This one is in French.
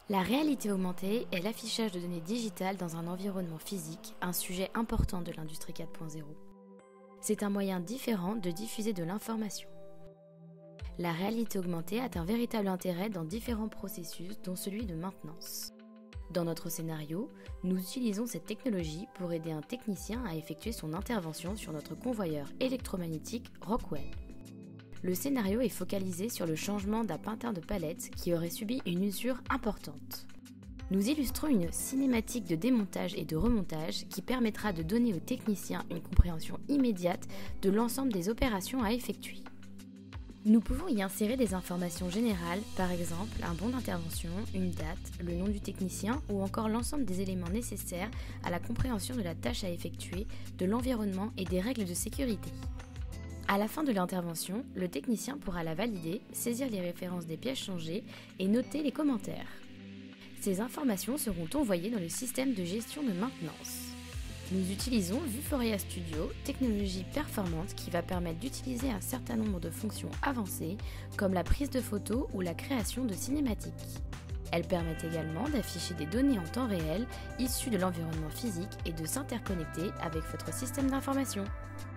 La réalité augmentée est l'affichage de données digitales dans un environnement physique, un sujet important de l'industrie 4.0. C'est un moyen différent de diffuser de l'information. La réalité augmentée a un véritable intérêt dans différents processus, dont celui de maintenance. Dans notre scénario, nous utilisons cette technologie pour aider un technicien à effectuer son intervention sur notre convoyeur électromagnétique Rockwell. Le scénario est focalisé sur le changement d'un peinture de palette qui aurait subi une usure importante. Nous illustrons une cinématique de démontage et de remontage qui permettra de donner au technicien une compréhension immédiate de l'ensemble des opérations à effectuer. Nous pouvons y insérer des informations générales, par exemple un bon d'intervention, une date, le nom du technicien ou encore l'ensemble des éléments nécessaires à la compréhension de la tâche à effectuer, de l'environnement et des règles de sécurité. À la fin de l'intervention, le technicien pourra la valider, saisir les références des pièces changées et noter les commentaires. Ces informations seront envoyées dans le système de gestion de maintenance. Nous utilisons Vuforia Studio, technologie performante qui va permettre d'utiliser un certain nombre de fonctions avancées comme la prise de photos ou la création de cinématiques. Elle permet également d'afficher des données en temps réel issues de l'environnement physique et de s'interconnecter avec votre système d'information.